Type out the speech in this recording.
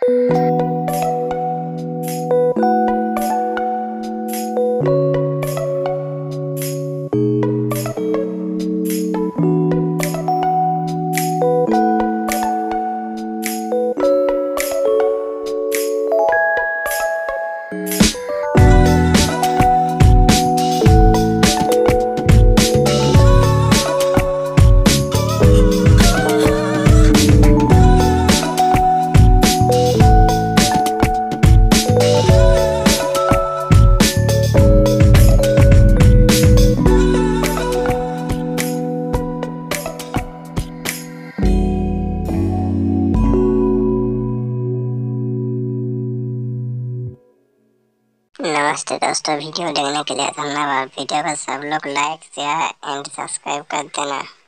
नमस्ते दोस्तों, वीडियो देखने के लिए धन्यवाद। वीडियो को सब लोग लाइक शेयर एंड सब्सक्राइब कर देना।